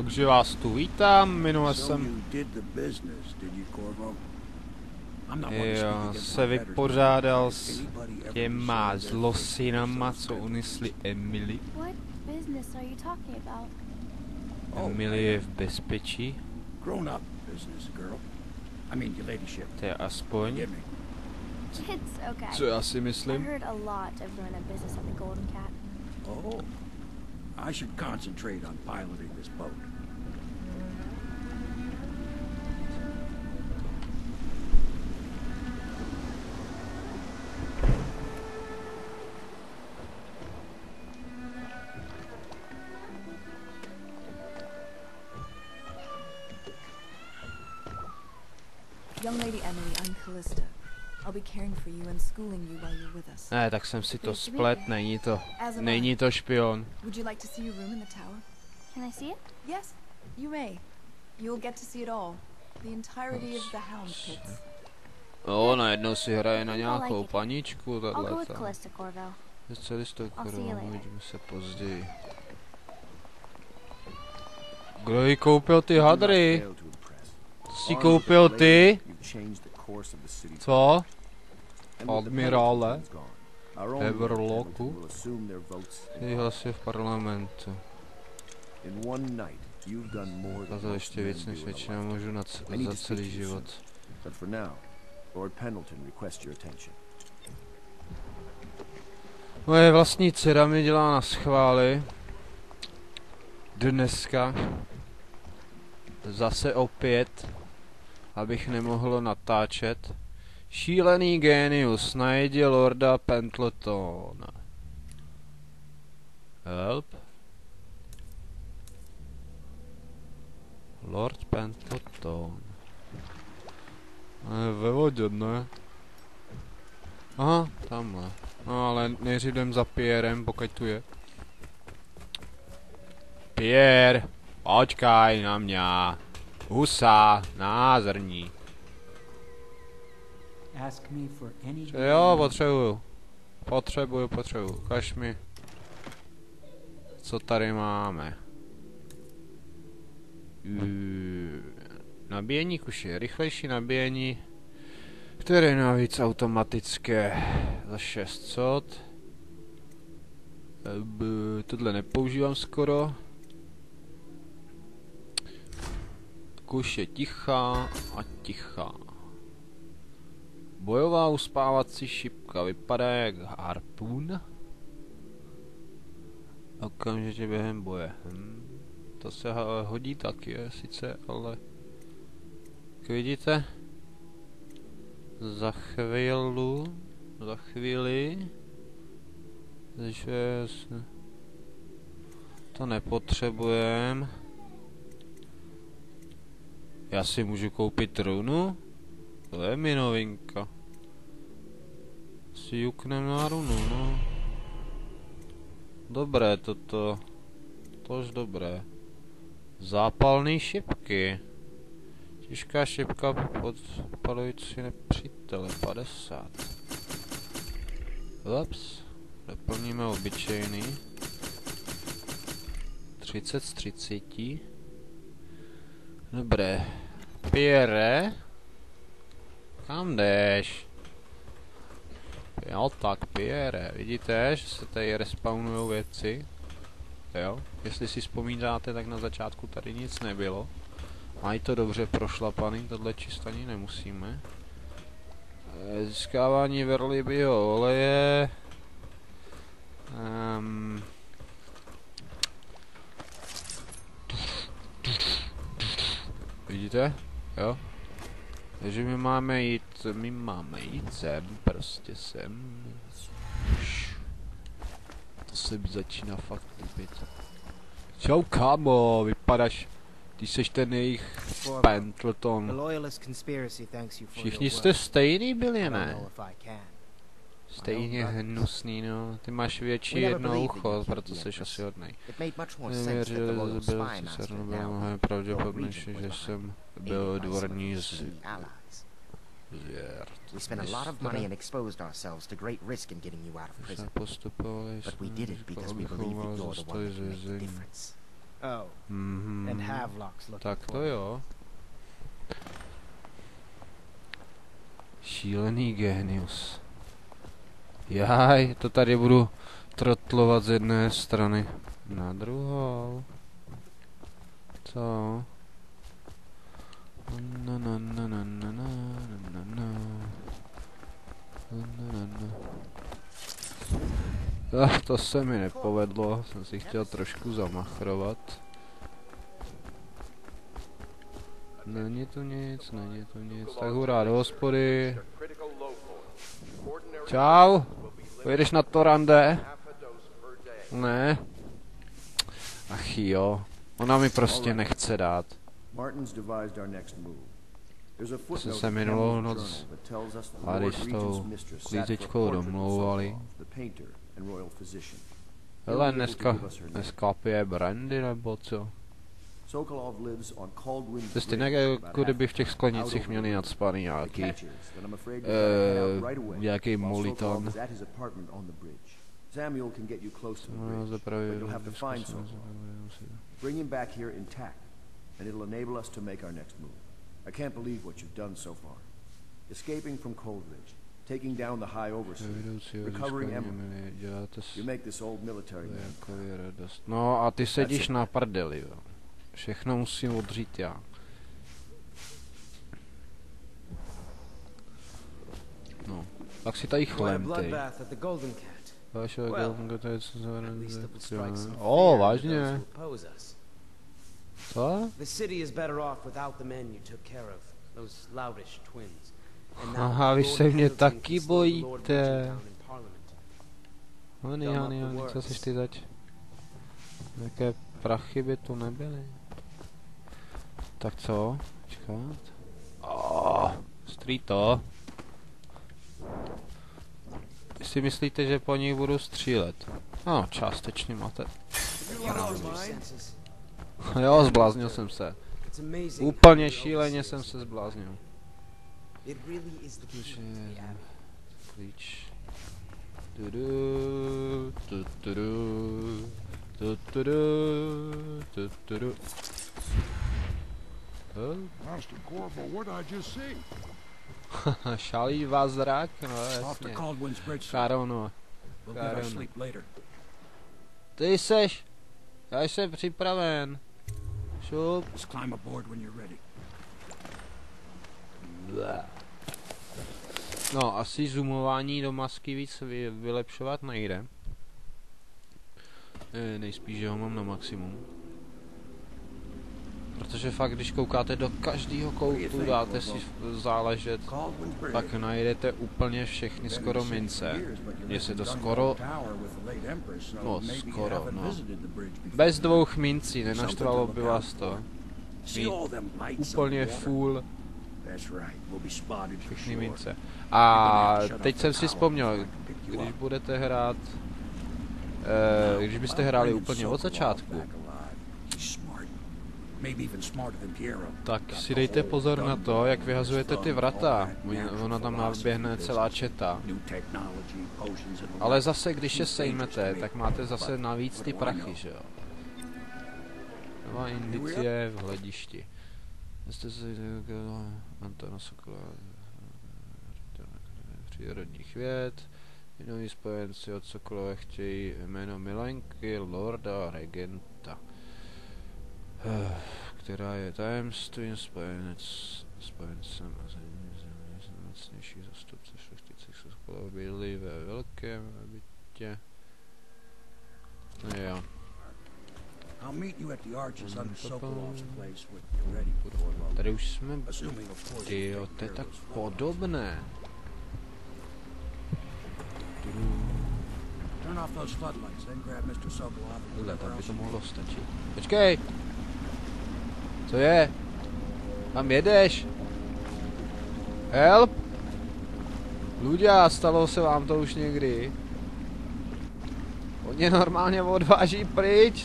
Takže vás tu vítám, minule jsem se vypořádal s těma zlosinama, co unesli Emily. Emily je v bezpečí. To je aspoň, co já si myslím. I should concentrate on piloting this boat. Young Lady Emily, I'm Callista. I'll be caring for you and schooling you while you're with us. Ne, tak jsem si to splet, není to špion. Would you like to see your room in the tower? Can I see it? Yes, you may. You'll get to see it all. The entirety of the Hound Pits. No, najednou si hraje na nějakou paničku, I'll go with tato. Callista, Corvo. Uvidíme se později. Kdo jí koupil ty hadry? Jsi koupil ty? Co? Admirále? Everlocku? Ty hlasy v parlamentu. To ještě víc než většina můžu za celý život. Moje vlastní dcera mi dělá na schvály. Dneska. Zase opět. Abych nemohl natáčet. Šílený génius, najdi Lorda Pendletona. Help. Lord Pendleton. Ve vodě, ne? Aha, tamhle. No ale nejdřív jdem za Pierrem, pokud tu je. Pierre, počkaj na mě. Husa, názorní. Jo, potřebuju. Ukaž mi, co tady máme. Nabíjení kuše, rychlejší nabíjení, které je navíc automatické za 600. Tohle nepoužívám skoro. Kuš je tichá a tichá. Bojová uspávací šipka vypadá jak harpún. Okamžitě během boje. To se hodí taky, sice, ale... Jak vidíte? Za chvíli... Takže... To nepotřebujem. Já si můžu koupit runu? To je mi novinka. Si juknem na runu, no. Dobré toto. Tož dobré. Zápalné šipky. Těžká šipka podpalující nepřítele. 50. Ups. Doplníme obyčejný. 30 z 30. Dobré. Pierre? Kam jdeš? Jo, tak Pierre. Vidíte, že se tady respawnujou věci? Jo, jestli si vzpomínáte, tak na začátku tady nic nebylo. Mají to dobře prošlapaný, tohle čist ani nemusíme. Získávání verlibího oleje. Vidíte? Jo? Takže my máme jít sem, prostě sem. To se mi začíná fakt líbit. Čau kámo, vypadáš, ty seš ten jejich Pendleton. Všichni jste stejný byli, ne? Stejně hnusný, no. Ty máš větší jedno ucho, proto jsi asi hodnej. Nevěř, že byl císař, bylo mnohem pravděpodobnější, že jsem byl dvorní zvěr. Jsme postupovali, abychom vás dostali z vězení. Havelock's looking Tak for to you. jo. Šílený génius. Jaj, to tady budu trotlovat z jedné strany na druhou. Co? Na na na na na na na na na na. To se mi nepovedlo, jsem si chtěl trošku zamachrovat. Není tu nic, není tu nic. Tak hurá do hospody. Čau. Pojedeš na to rande? Ne. Ach jo. Ona mi prostě nechce dát. Jsme se minulou noc tady s tou klízečkou domlouvali. Hele, dneska pije brandy nebo co? To je stejně jako kdyby v těch sklenicích měli nadspaný nějaký moliton. No, zapravě... Bring him back here intact, and it'll enable us to make our next move. I can't believe what you've done so far. Escaping from Coldridge, taking down the High Overseer, recovering Emily. You make this old military man. No a ty sedíš na prdeli, jo. Všechno musím odřít já. No, tak si tady chlemtej. O, vážně. Co? Aha, vy se mě taky bojíte. Hony, co seš ty zač? Jaké prachy by tu nebyly? Tak co? Čekat? Strýto. Vy si myslíte, že po nich budu střílet? No, částečně máte. Jo, zbláznil jsem se. Úplně šíleně jsem se zbláznil. Klíč. Master Corvo, what did I just see? Šalí vás zrak? No jasně. Karono. Ty seš. Já jsem připraven. Šup. No, asi zoomování do masky víc vylepšovat nejde. Nejspíš, že ho mám na maximum. Protože fakt, když koukáte do každého koutu, dáte si záležet, pak najdete úplně všechny skoro mince. Jestli to skoro... No, skoro, no. Bez 2 mincí, nenaštvalo by vás to. Mít úplně full všechny mince. A teď jsem si vzpomněl, když budete hrát... když byste hráli úplně od začátku, tak si dejte pozor na to, jak vyhazujete ty vrata. Ona tam naběhne celá četa. Ale zase, když je sejmete, tak máte zase navíc ty prachy, že jo? Nová indicie v hledišti. Jste si... Antona Sokola... Přírodních věd. Jinou spojenci od Sokolové chtějí jméno milenky Lorda Regenta, která je tajemstvím spojencem a nejmocnější zastupce šlechtice Sokolové bydlí ve velkém bytě. No jo. Tady už jsme... Tyjo, to je tak podobné. Tohle, tak by to mohlo stačit. Počkej! Co je? Kam jedeš? Help! Luďa, stalo se vám to už někdy? Oni normálně odváží pryč.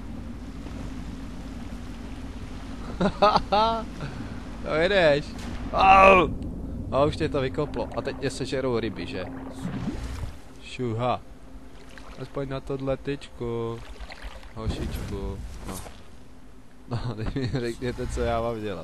To jedeš. Au! A už tě to vykoplo. A teď mě sežerou ryby, že? Šuha. Aspoň na tohle tyčku. Hošičku. No. No, teď mi řekněte, co já mám dělat.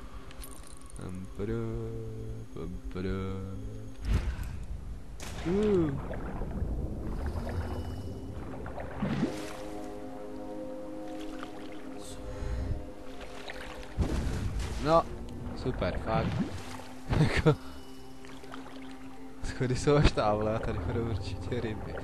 No, super, fakt. Jako... Schody jsou až tamhle a tady budou určitě ryby.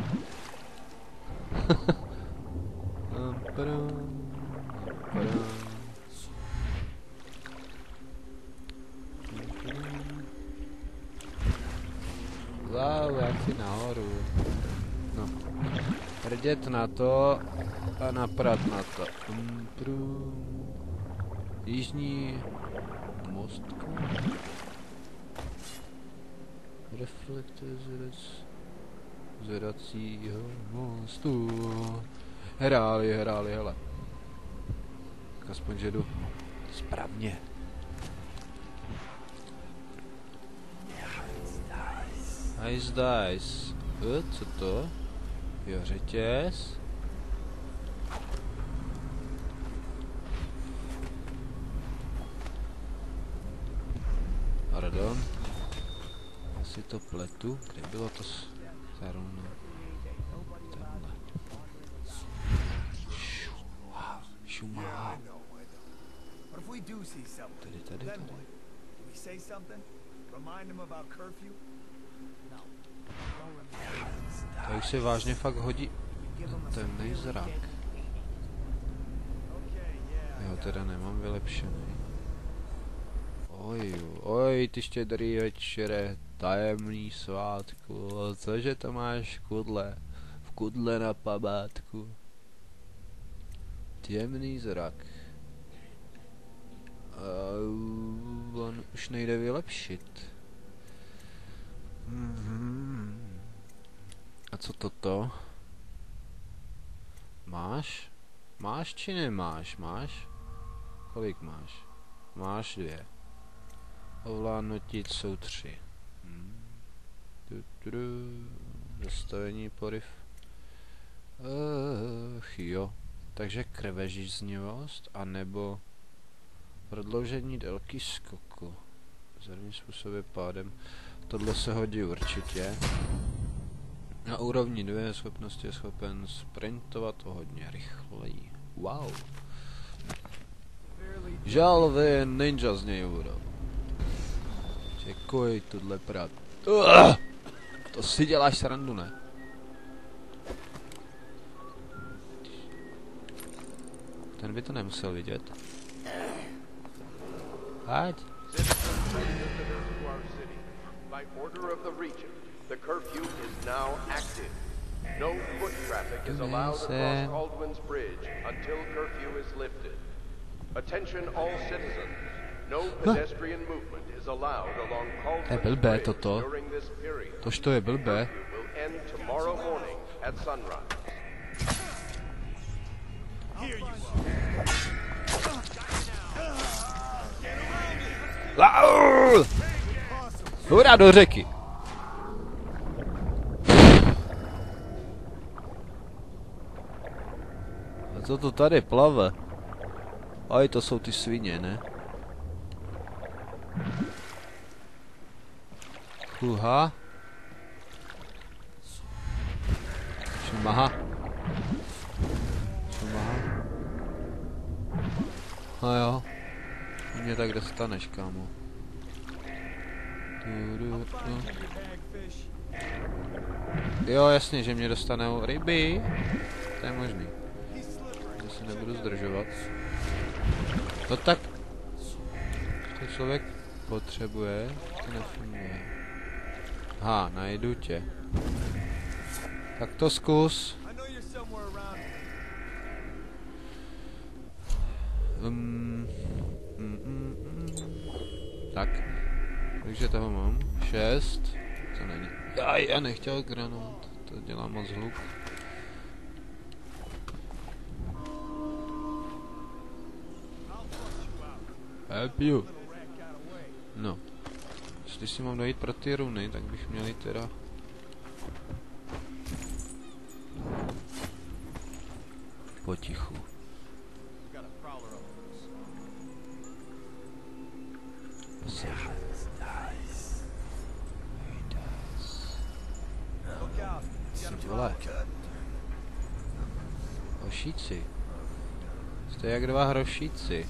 Wow, jak si nahoru. No. Rdět na to a naprat na to. Jižní mostka. Reflektor zvedacího mostu. Hráli, hele. Tak aspoň, že jdu správně. Ice Dice. Co to? Jo, řetěz. Pardon. Asi to pletu. Kde bylo to zrovna? Tenhle. Šumá. Tady. To už se vážně fakt hodí ten temnej zrak. Jo, teda nemám vylepšený. Oj, ty štědrý večere, tajemný svátku, cože to máš v kudle na památku? Temný zrak. On už nejde vylepšit. A co toto? Máš? Máš či nemáš? Máš? Kolik máš? Máš 2. Ovládnotit jsou 3. Zastavení poryv. Jo. Takže krvežíznivost, anebo prodloužení délky skoku. Zrovna způsobem pádem. Tohle se hodí určitě. Na úrovni 2 schopnosti je schopen sprintovat o hodně rychleji. Wow. Žálové ninja z něj budou. Čekuj, tohle prát. To si děláš srandu, ne? Ten by to nemusel vidět. Ať. By order of the regent, the curfew is now active. No foot traffic is allowed across Aldwin's Bridge until curfew is lifted. Attention all citizens. No pedestrian movement is allowed along Aldwin's Bridge during this period. Tož to je blbé. Will end tomorrow morning at sunrise. Here you are. Hurá do řeky. A co to tady plave? Aj, to jsou ty svině, ne? Huha. Šumaha. A jo. Mě tak dostaneš, kámo. Jo, jasně, že mě dostanou ryby. To je možný. Já se nebudu zdržovat. To tak... To člověk potřebuje, to nefunguje. Aha, najdu tě. Tak to zkus. Tak. Takže toho mám 6. To není. Já nechtěl granát. To dělá moc hluk. Help you. No. Jestli si mám dojít pro ty runy, tak bych měl jít teda... potichu. Ty vole. Hošíci. Jste jak dva hrošíci.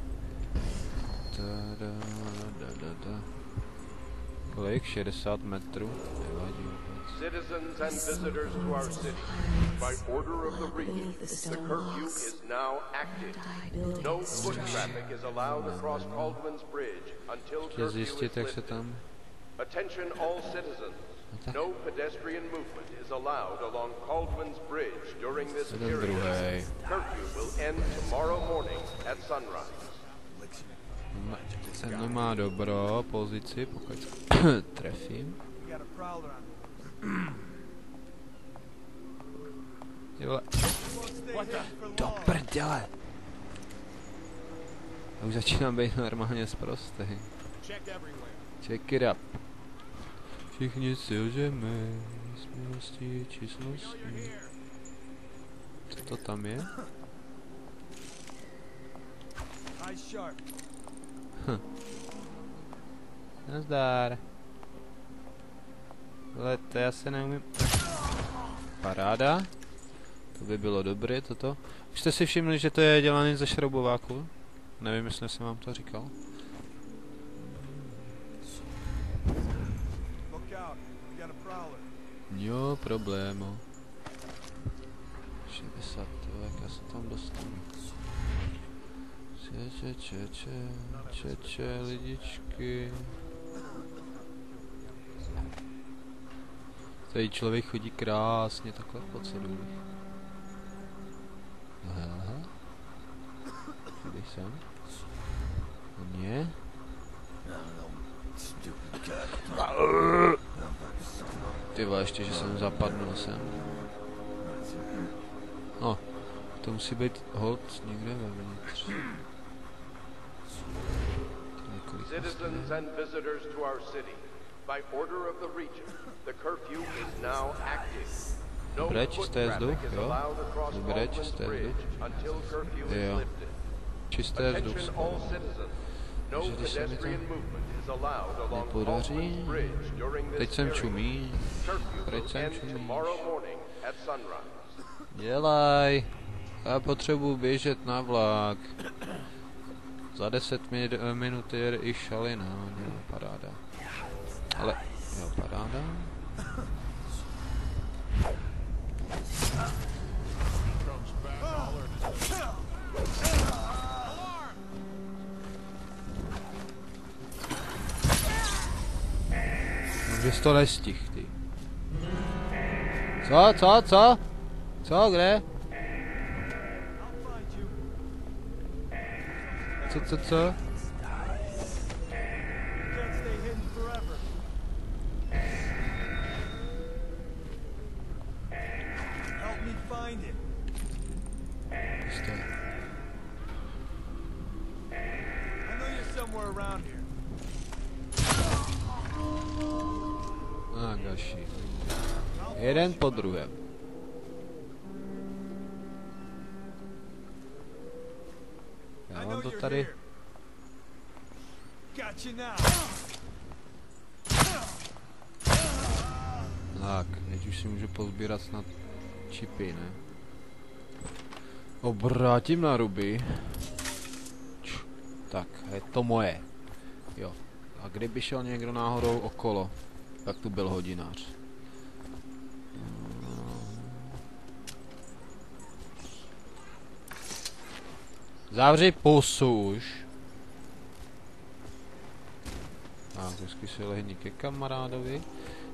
Kolik? 60 metrů? Nevadí vůbec. Citizens and visitors to our city, by order of the region, the curfew is now active. No foot traffic is allowed across Caldwell's Bridge until curfew is lifted. Attention all citizens. No pedestrian movement is allowed along Caldwell's Bridge during this period. Curfew will end tomorrow morning at sunrise. Ten má dobrou pozici, pokud trefím. Ty vole. Do prdele. Já už začínám být normálně sprostý. Check it up. Všichni si lžeme, smělostí či sností. Co to tam je? Nazdar. Ale to já se neumím. Paráda. To by bylo dobré toto. Už jste si všimli, že to je dělané ze šroubováku? Nevím, jestli jsem vám to říkal. Jo, problémo. 60, jak já se tam dostanu. Čeče, lidičky. Tady člověk chodí krásně takhle po celou. Aha. Kde jsem? Nie? Ty vole, ještě, že jsem zapadnul sem. No, to musí být hold někde vevnitř. Citizens and visitors to our city, by order of the region, the curfew is now active. Dobré, čisté vzduch, jo? Dobré, čisté vzduch. Jo. Čisté vzduch. Takže když se mi to nepodaří, teď jsem čumí. Proč jsem čumí? Dělaj. Já potřebuji běžet na vlak. Za 10 minut je i šalina, jo, paráda. Ale, jo, paráda. Že jsi to nestih, ty. Co? Co, kde? Co? Gaši. Jeden po druhém. Já mám to tady. Tak, teď už si můžu pozbírat snad čipy, ne? Obrátím na ruby. Tak, je to moje. Jo. A kdyby šel někdo náhodou okolo, tak tu byl hodinář. Zavři pusu už. Tak, vždycky si lehni ke kamarádovi.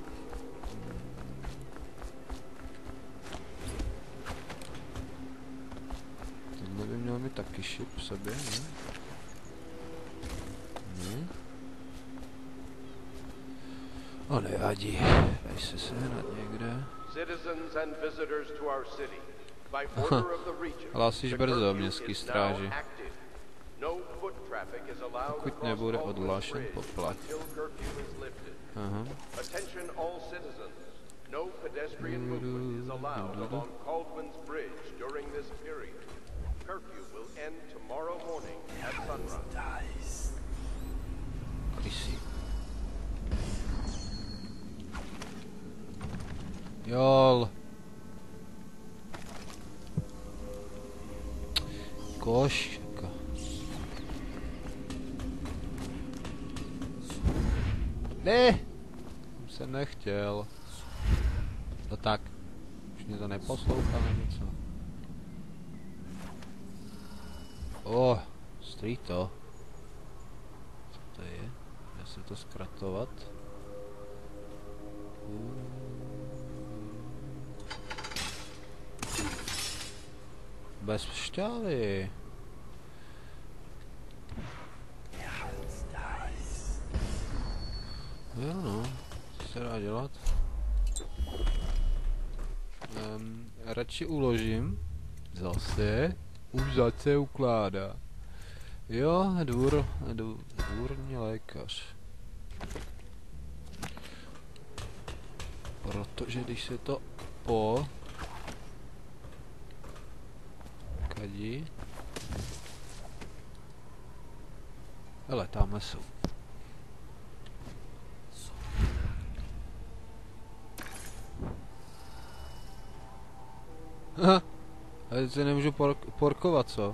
Tenhle by měl mít taky šip v sobě, ne? Ne? O, nevadí. Daj se sehnat někde. Hlásíš brzo, městský stráži. Pokud nebude odhlášen poplach. Aha. Jol. Koška. Ne! Jsem nechtěl. No tak. Už mě to neposlouchá na něco. Streeto. Co to je? Dá se to zkratovat? Bez šťávy. Jo no, co se dá dělat? Radši uložím. Zase. Už zase ukládá. Jo, dvůrní lékař. Protože když se to kadí. Hele, tamhle jsou. Aha, a teď se nemůžu porkovat, co?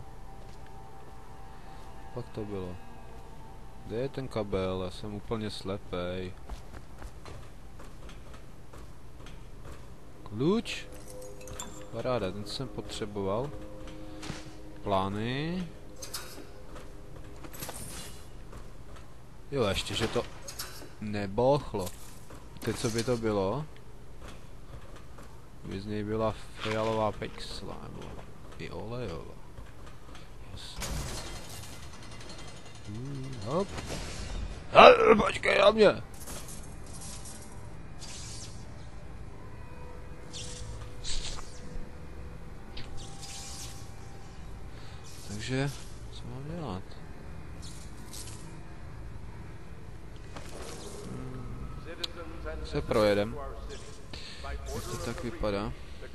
Pak to bylo. Kde je ten kabel? Já jsem úplně slepej. Kluč? Paráda, ten jsem potřeboval. Plány. Jo, ještě, že to nebochlo. Teď co by to bylo? By z něj byla fialová pixla, nebo i olejová. Jasně. Hop. Počkej na mě! Takže, co mám dělat? Se projedem. Jak to tak vypadá?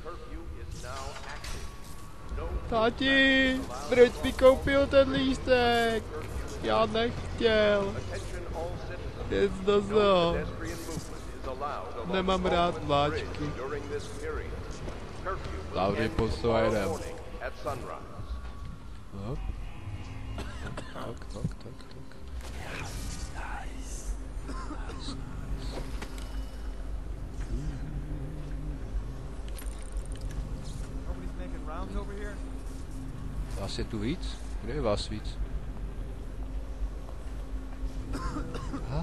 Tati, proč mi koupil ten lístek? Já nechtěl. Nic do zoo. Nemám rád vláčky. Hlavně posojedem. Hop. Tak. Vás je tu víc? Kde je vás víc? Aha.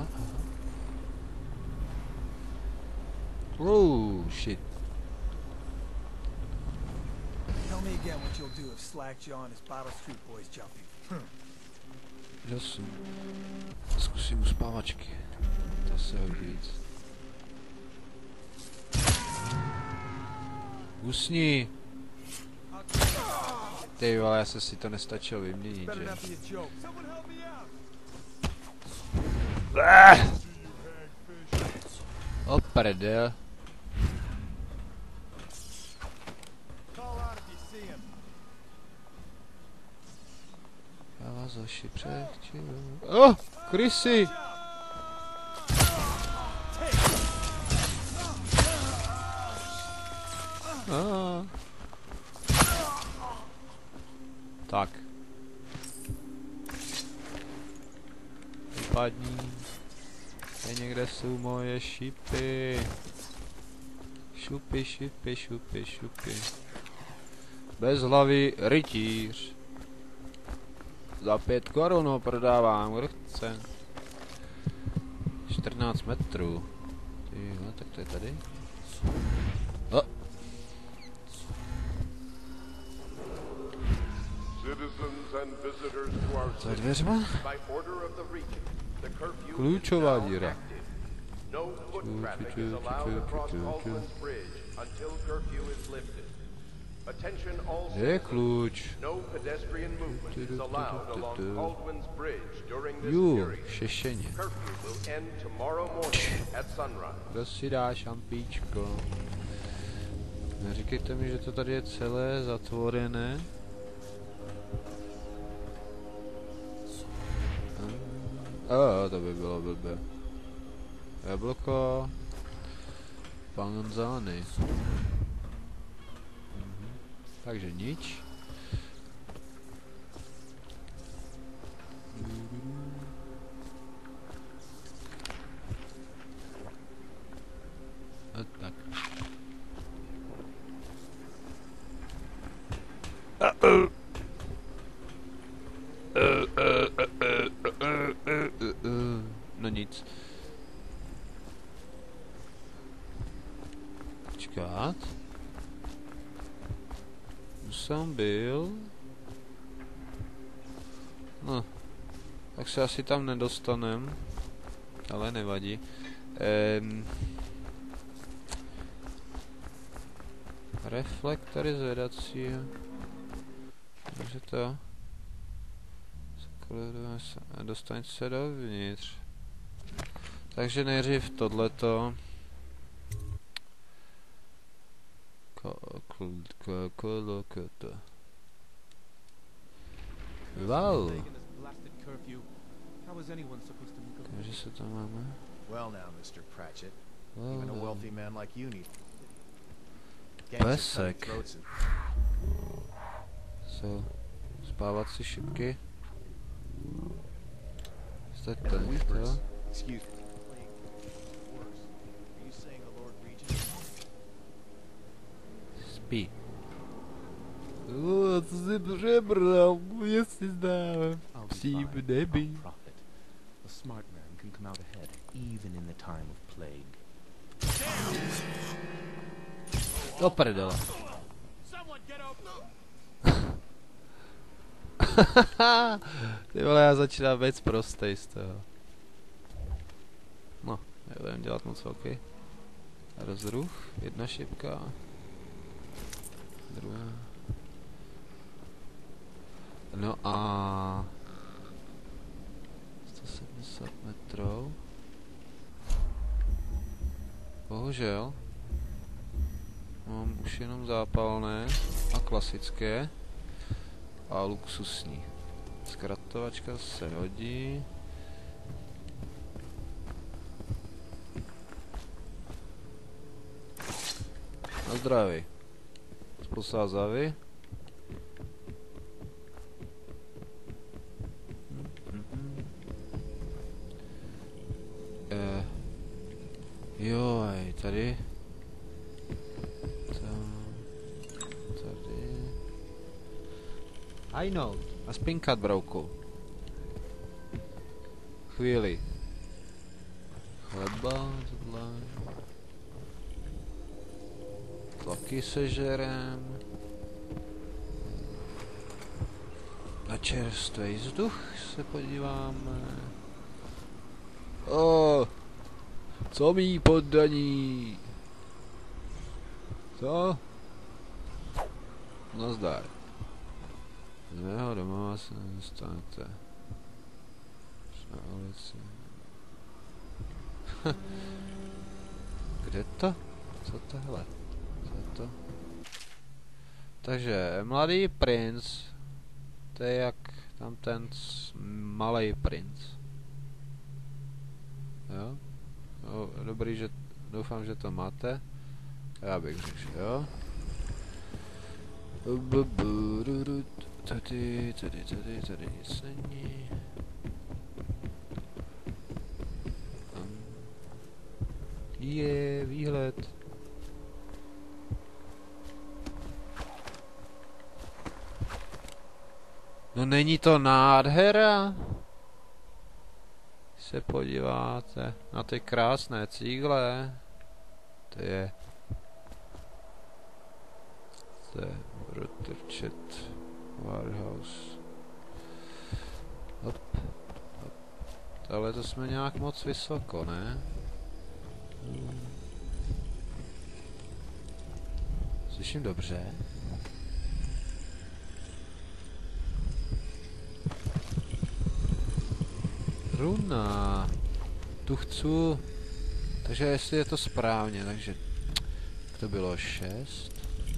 Oh, shit. Tell me again what you'll do if Slackjaw and his Bottle Street boys jump you. Jasně. Zkusím uspávačky. To se hodí víc. Usni! Ty vole, já jsem si to nestačil vyměnit, že? O prdel. Já vás hoši přechčím. Krysy! Tak. Vypadní. Tady někde jsou moje šipy. Šupy. Bez hlavy rytíř. Za 5 korun prodávám, kdo chce. 14 metrů. Tyhle, tak to je tady. Za dveřma? Klíčová díra. Kde je klíč? Šešeně. Kdo si dá šampíčko? Neříkejte mi, že to tady je celé zatvorené. To by bylo blbé. Jablko. panzany. Takže nič. A tak. No nic. Počkat. Už jsem byl. No. Tak se asi tam nedostanem. Ale nevadí. Reflektory zvedací. Takže to. Dostaň se dovnitř. Takže nejdřív tohleto. Wow. Takže se tam máme. Well now, Mr. Pratchett. Even a wealthy man like you need. Pesek. So, spávací šipky. Jste to? Spí. Co jsi přebral? Mě si zdávám. Psí v nebi. A smart man can come out ahead, even in the time of plague. Do prdele. Ty vole, já začínám být prostej z toho. No, nebudem dělat moc velký. Rozruch, jedna šipka. Druhá. No a 170 metrů. Bohužel. Mám už jenom zápalné a klasické. A luxusní. Zkratovačka se hodí. Na zdraví. Spolsázavy. Joj, tady. Tady. I know. A spinkat, brouku. Chvíli. Chleba, tohle. Taky sežerem. Na čerstvý vzduch se podíváme. Co mý poddaní? Co? Nazdar. Z mého domova se nedostanete. Na ulici. Kde to? Co tohle? Co je to? Takže, mladý princ. To je jak tam ten malej princ. Jo? No, dobrý, že doufám, že to máte. Já bych řekl, jo? Tady nic není. Je výhled. No není to nádhera? Se podíváte na ty krásné cígle. To je Rutherford Warehouse. Hop, hop. Ale to jsme nějak moc vysoko, ne? Slyším dobře. Runa. Tu chci. Takže jestli je to správně, takže to bylo 6.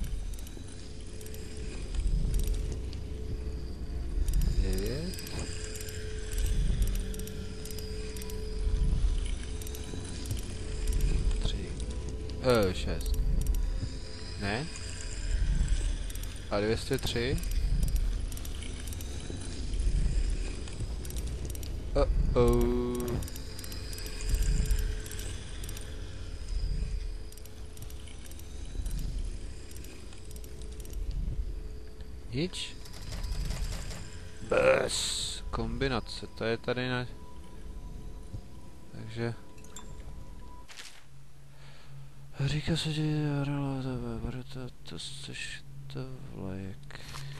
9. 3. 6. Ne? A 203? Oh. Nič? Bez kombinace, to je tady na... Takže... Říká se, že je to což to vlajek.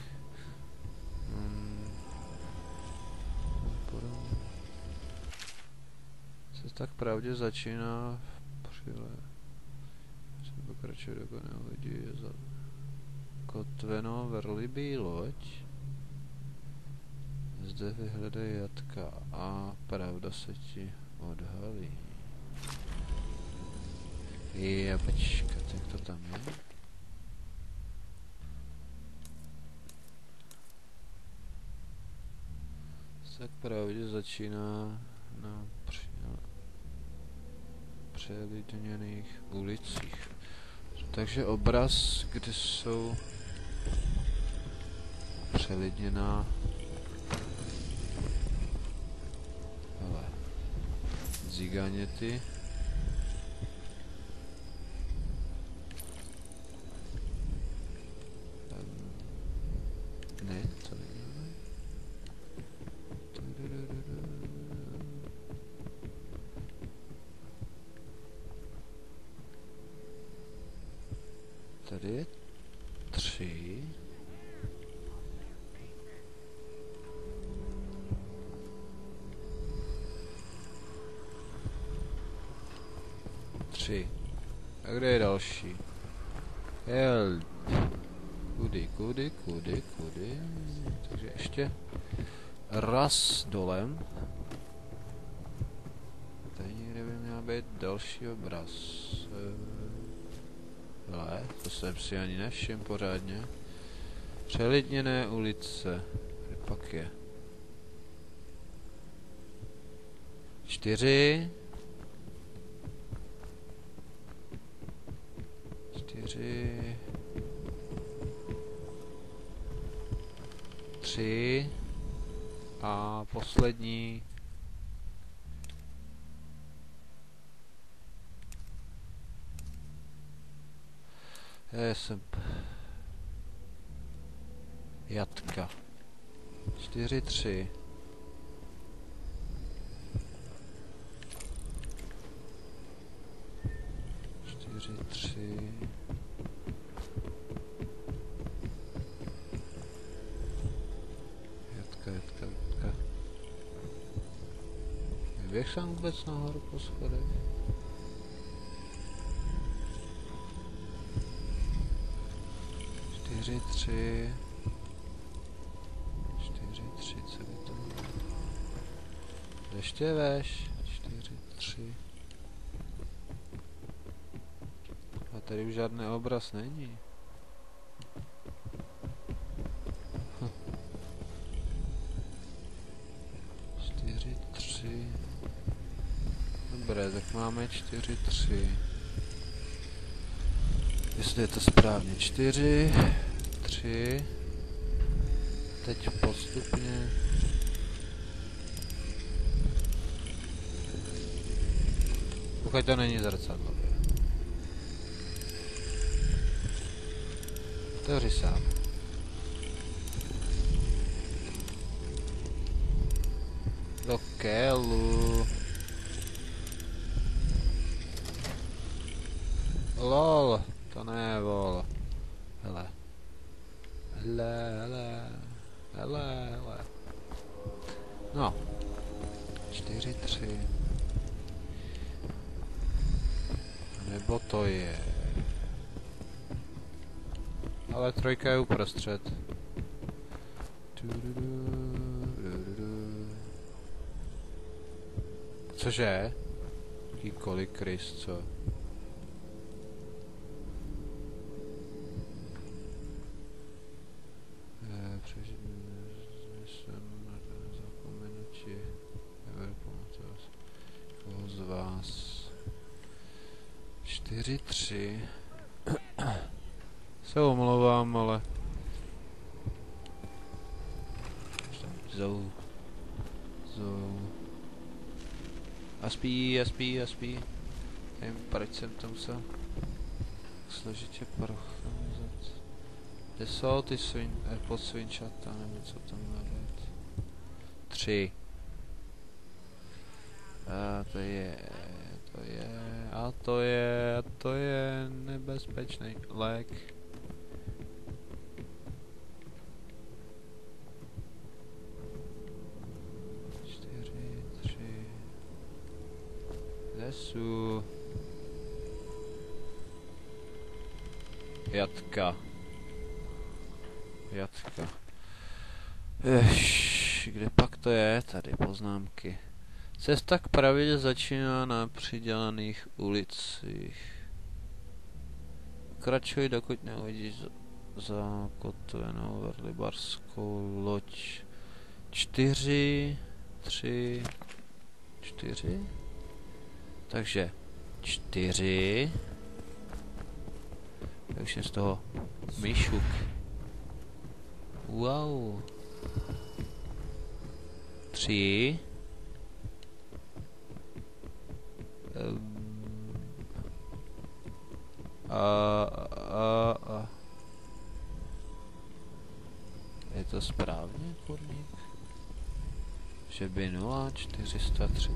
Se tak pravdě začíná přile. Pokračuje do lidí je za kotveno vrlibý loď. Zde vyhledej jatka a pravda se ti odhalí. Je, počkat, jak to tam je? Tak pravdě začíná na přelidněných ulicích. Takže obraz, kde jsou přelidněná ziganěty. Ne, to není. Tady je 3. A kde je další? Jel. Kudy. Takže ještě raz dolem. Tady někde by měl být další obraz. Ale to jsem si ani nevšiml pořádně. Přelidněné ulice. Kde pak je? 4. 3 a poslední jsem jatka 4, 3 4, 3 Běh jsem vůbec nahoru po schodech. Čtyři, tři, co by to bylo? Ještě veš. 4, 3. A tady už žádný obraz není. 4, 3. Dobré, tak máme 4, 3. Jestli je to správně. 4, 3. Teď postupně. Pokud to není zrcadlo. Otevři sám. Do kelu. Lol, to ne, vol. Hele. No. 4, 3. Nebo to je. Ale 3 je uprostřed. Cože? Jakýkoliv krys, co? Zapomenutí. Nebudu pamatovat. Koho z vás? 4-3. Se omlouvám, ale... Zou. A spí. Nevím, proč jsem to musel složitě procházet. Kde jsou ty podsvinčata, nebo co tam má být? 3. A to je nebezpečný lék. Lesu. Jatka. Kde pak to je? Tady poznámky. Cesta k pravidě začíná na přidělených ulicích. Pokračuj, dokud neuvidíš zakotvenou verlibarskou loď. 4, 3, 4. Takže 4. Já už jsem z toho myšuk. Wow. 3. Je to správně, kurník? Že by 0,430.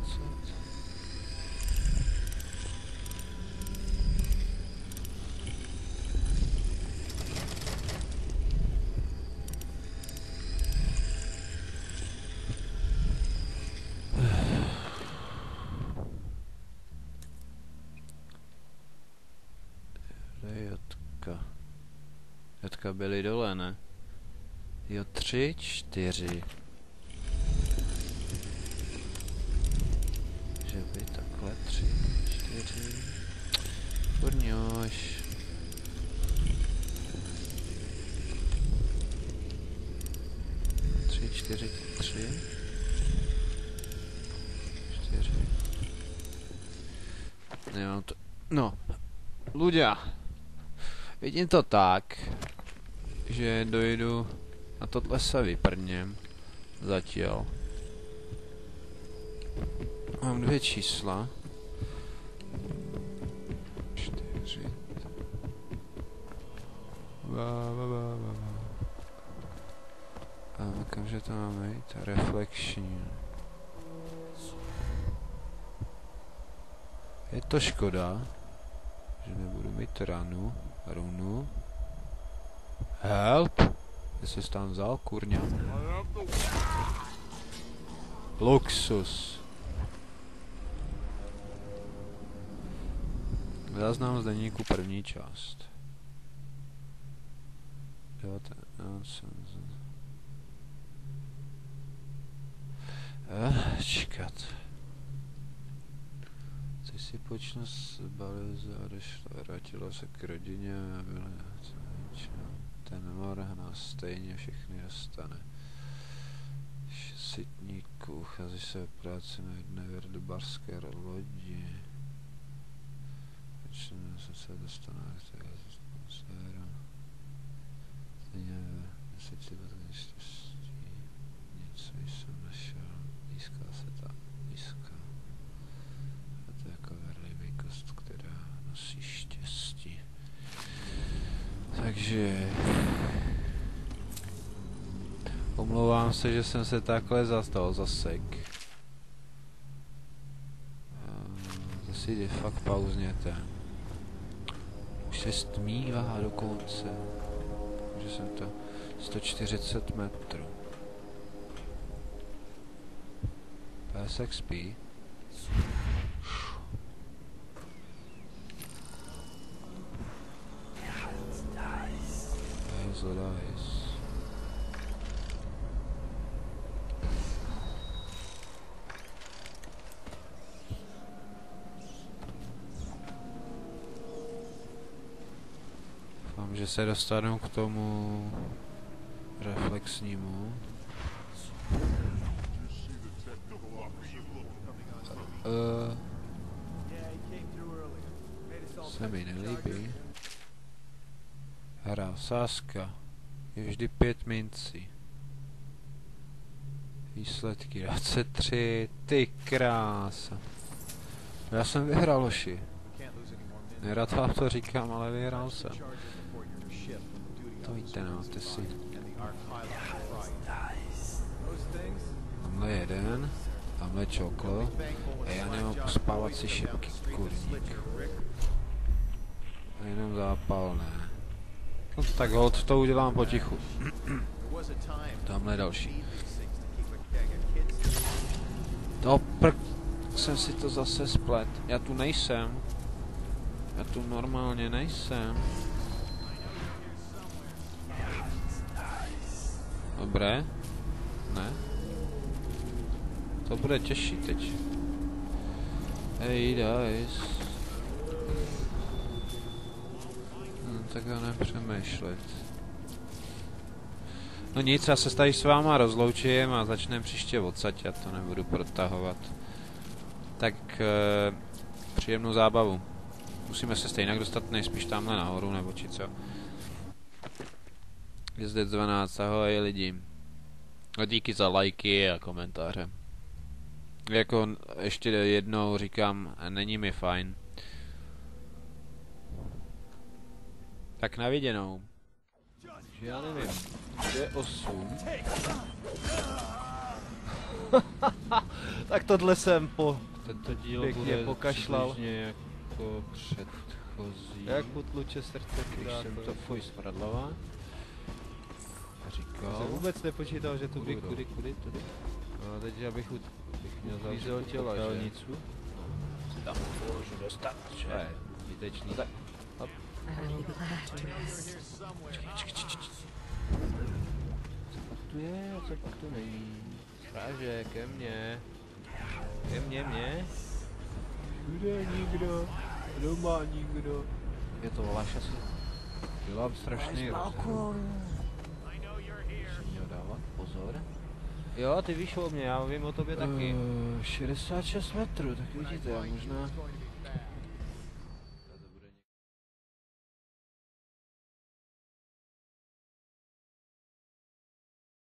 Jatka byly dole, ne? Jo, 3, 4. Že by takhle 3, 4. Kurňoš. Tři, 4, 3. 4. Nemám to. No. Ľudia. Vidím to tak, že dojdu a tohle se vyprněm. Zatím. Mám 2 čísla. 4. A kamže to máme jít? Reflection. Je to škoda, že nebudu mít runu. Help! Jestli jsi tam vzal, kurňa. Luxus. Záznam z deníku první část. 19. Čekat. Teď si počnu zbalit a vrátila se k rodině a byla ten mor nás stejně všechny dostane. Sytníku uchází se o práci na jedné verdubarské lodi. Většinou se dostane k té atmosféru. Stejně ve měsíci bez štěstí. Něco jsem našel. Nízká se ta nízká. A to je jako verlivý kost, která nosí štěstí. Takže... Omlouvám se, že jsem se takhle zasek. Zase jde fakt pauzněte. Už se stmívá dokonce. Že jsem to 140 metrů. PSXP. Dice. Doufám, že se dostanu k tomu reflexnímu. se mi nelíbí. Hra sázka. Je vždy 5 mincí. Výsledky 23. Ty krása. Já jsem vyhrál, loši. Nerad vám to říkám, ale vyhrál jsem. To víte, no, ty si. Tamhle jeden. Tamhle čoklo. A já nemám pospávací šipky, kurník. A jenom zápalné. No tak hold, to udělám potichu. Tamhle další. To jsem si to zase splet. Já tu nejsem. Já tu normálně nejsem. Dobré. Ne. To bude těžší teď. Hej, guys. Tak ho nepřemýšlet. No nic, já se tady s váma rozloučím a začneme příště odsaď, já to nebudu protahovat. Tak příjemnou zábavu. Musíme se stejně dostat nejspíš tamhle nahoru, nebo či co. Je zde 12, ahoj lidi. A díky za lajky a komentáře. Jako ještě jednou říkám, není mi fajn. Tak na viděnou. Já nevím. Kde 8? Tak tohle jsem po Tento díl pěkně bude pokašlal. jako předchozí. Jak potluče srdce, Když jsem to fuj smradlava. Já Říkal. jsem vůbec nepočítal, že to budou. Kudy. No teď abych Měl uklízel těla, že? Si tam můžu dostat, že? Ne, zbytečný. Tak. Co tu je, co pak tu není? Stráže, ke mně. Mě. Všude nikdo, doma nikdo. Je to Valaš asi. Dělám strašný rozdíl. Musím měl dávat pozor. Jo, ty víš o mě, já vím o tobě taky. 66 metrů, tak vidíte, já možná